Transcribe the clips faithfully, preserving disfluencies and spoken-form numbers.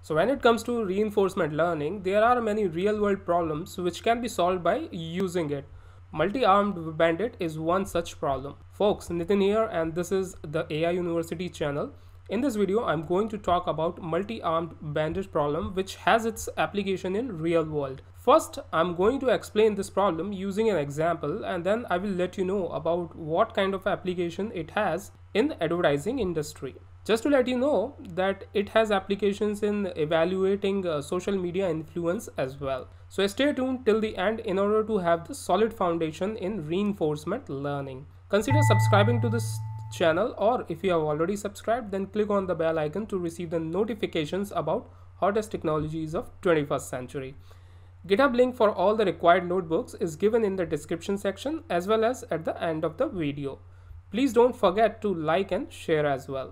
So when it comes to reinforcement learning, there are many real-world problems which can be solved by using it. Multi-armed bandit is one such problem. Folks, Nitin here, and this is the A I University channel. In this video, I'm going to talk about multi-armed bandit problem which has its application in real world. First, I'm going to explain this problem using an example, and then I will let you know about what kind of application it has in the advertising industry. Just to let you know that it has applications in evaluating uh, social media influence as well. So stay tuned till the end in order to have the solid foundation in reinforcement learning. Consider subscribing to this channel, or if you have already subscribed, then click on the bell icon to receive the notifications about hottest technologies of twenty-first century. GitHub link for all the required notebooks is given in the description section as well as at the end of the video. Please don't forget to like and share as well.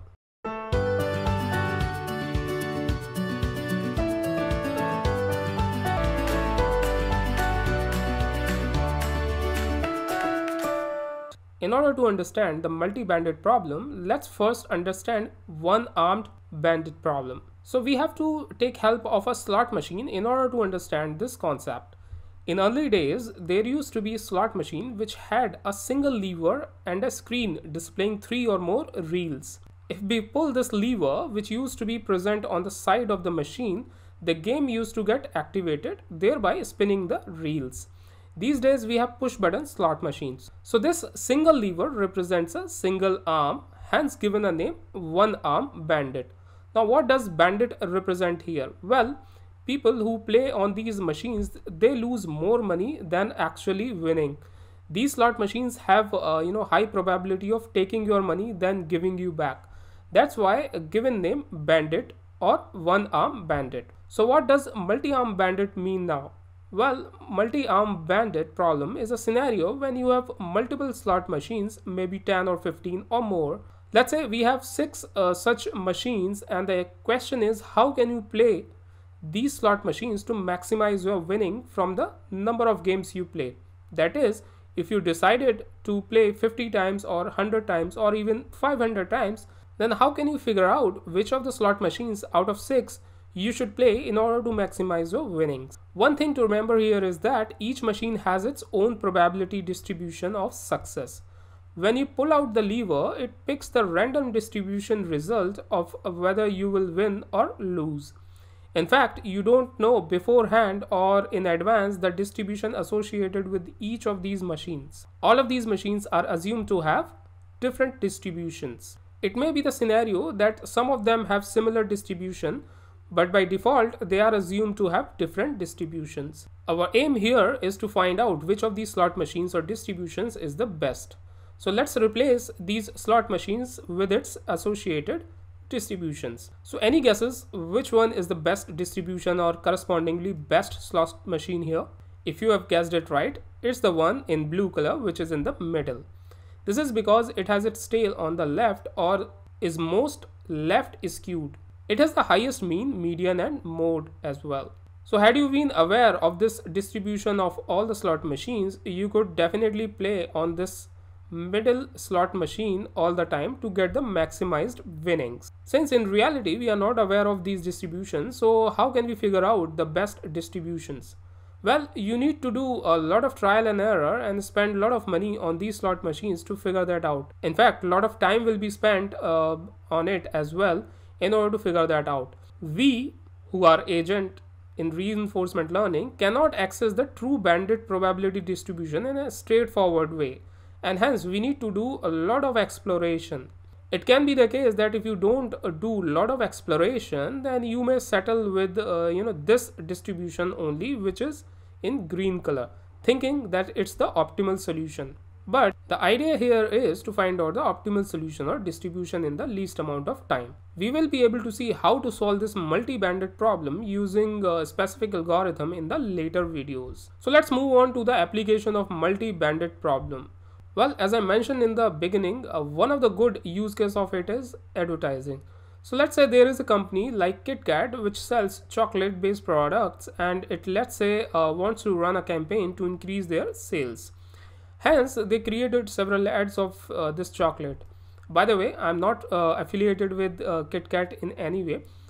In order to understand the multi-bandit problem, let's first understand one-armed bandit problem. So we have to take help of a slot machine in order to understand this concept. In early days, there used to be a slot machine which had a single lever and a screen displaying three or more reels. If we pull this lever, which used to be present on the side of the machine, the game used to get activated, thereby spinning the reels. These days we have push button slot machines. So this single lever represents a single arm, hence given a name one arm bandit. Now what does bandit represent here? Well, people who play on these machines, they lose more money than actually winning. These slot machines have uh, you know high probability of taking your money than giving you back. That's why a given name bandit or one arm bandit. So what does multi-arm bandit mean now? Well, multi-arm bandit problem is a scenario when you have multiple slot machines, maybe ten or fifteen or more. Let's say we have six uh, such machines, and the question is, how can you play these slot machines to maximize your winning from the number of games you play? That is, if you decided to play fifty times or one hundred times or even five hundred times, then how can you figure out which of the slot machines out of six you should play in order to maximize your winnings? One thing to remember here is that each machine has its own probability distribution of success. When you pull out the lever, it picks the random distribution result of whether you will win or lose. In fact, you don't know beforehand or in advance the distribution associated with each of these machines. All of these machines are assumed to have different distributions. It may be the scenario that some of them have similar distribution, but by default they are assumed to have different distributions. Our aim here is to find out which of these slot machines or distributions is the best. So let's replace these slot machines with its associated distributions. So any guesses which one is the best distribution or correspondingly best slot machine here? If you have guessed it right, it's the one in blue color, which is in the middle. This is because it has its tail on the left, or is most left skewed. It has the highest mean, median and mode as well. So had you been aware of this distribution of all the slot machines, you could definitely play on this middle slot machine all the time to get the maximized winnings. Since in reality we are not aware of these distributions, so how can we figure out the best distributions? Well, you need to do a lot of trial and error and spend a lot of money on these slot machines to figure that out. In fact, a lot of time will be spent uh, on it as well in order to figure that out. We, who are agent in reinforcement learning, cannot access the true bandit probability distribution in a straightforward way, and hence we need to do a lot of exploration. It can be the case that if you don't uh, do a lot of exploration, then you may settle with uh, you know this distribution only, which is in green color, thinking that it's the optimal solution. But the idea here is to find out the optimal solution or distribution in the least amount of time. We will be able to see how to solve this multi-bandit problem using a specific algorithm in the later videos. So let's move on to the application of multi-bandit problem. Well, as I mentioned in the beginning, uh, one of the good use case of it is advertising. So let's say there is a company like KitKat which sells chocolate based products, and it, let's say, uh, wants to run a campaign to increase their sales. Hence, they created several ads of uh, this chocolate. By the way, I'm not uh, affiliated with uh, KitKat in any way.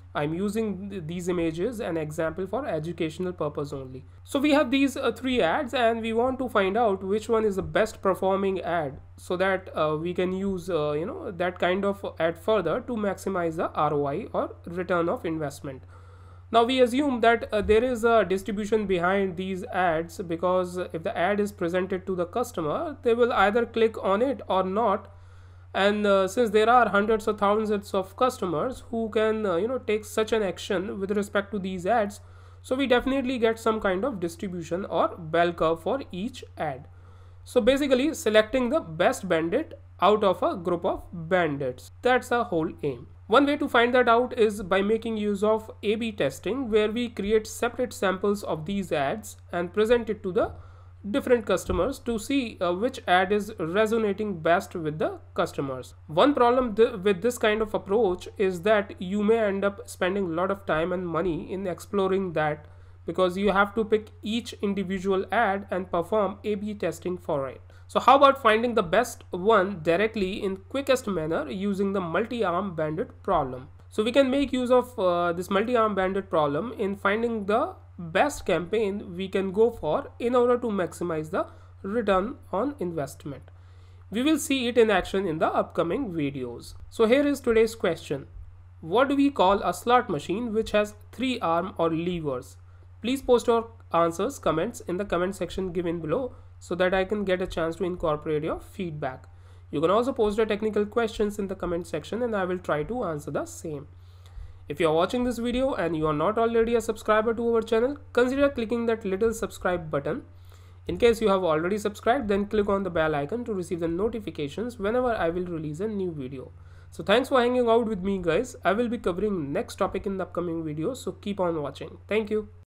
I'm using th these images an example for educational purpose only. So we have these uh, three ads and we want to find out which one is the best performing ad, so that uh, we can use uh, you know that kind of ad further to maximize the R O I or return of investment. Now we assume that uh, there is a distribution behind these ads, because if the ad is presented to the customer, they will either click on it or not. And uh, since there are hundreds or thousands of customers who can uh, you know take such an action with respect to these ads, so we definitely get some kind of distribution or bell curve for each ad. So basically selecting the best bandit out of a group of bandits, that's the whole aim. One way to find that out is by making use of A B testing, where we create separate samples of these ads and present it to the different customers to see uh, which ad is resonating best with the customers. One problem th with this kind of approach is that you may end up spending a lot of time and money in exploring that, because you have to pick each individual ad and perform A B testing for it. So how about finding the best one directly in quickest manner using the multi-arm bandit problem? So we can make use of uh, this multi-arm bandit problem in finding the best campaign we can go for in order to maximize the return on investment. We will see it in action in the upcoming videos. So here is today's question. What do we call a slot machine which has three arms or levers? Please post your answers, comments in the comment section given below, so that I can get a chance to incorporate your feedback. You can also post your technical questions in the comment section and I will try to answer the same. If you are watching this video and you are not already a subscriber to our channel, consider clicking that little subscribe button. In case you have already subscribed, then click on the bell icon to receive the notifications whenever I will release a new video. So thanks for hanging out with me, guys. I will be covering next topic in the upcoming video, so keep on watching. Thank you.